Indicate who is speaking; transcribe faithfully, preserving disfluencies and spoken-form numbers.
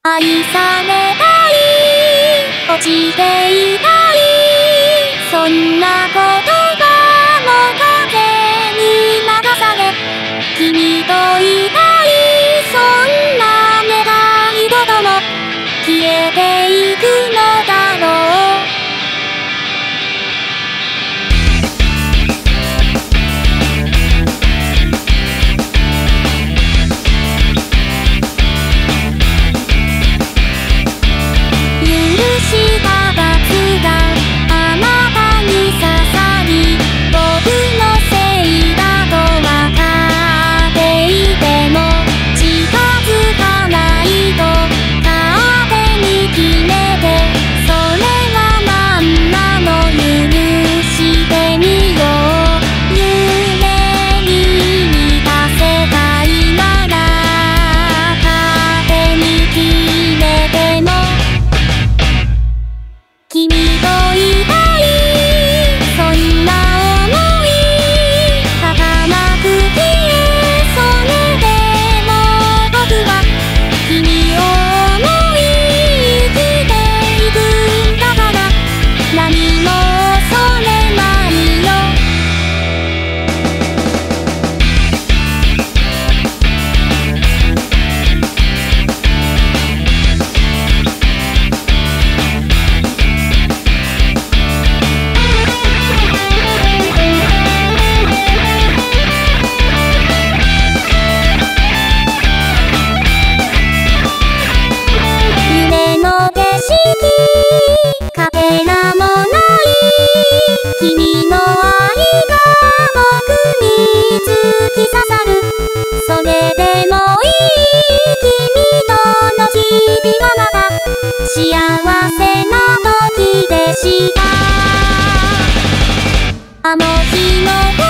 Speaker 1: 愛されたい、落ちていたい、そんな言葉も風に流され、君といたい、そんな願い事も消えていくのだろう。君といたい、そんな想い儚く消え、それでも僕は君を思い生きていくんだから、何も恐れないよ。かけらもない君の愛が僕に突き刺さる。それでもいい、君との日々はまだ幸せな時でした。あの日の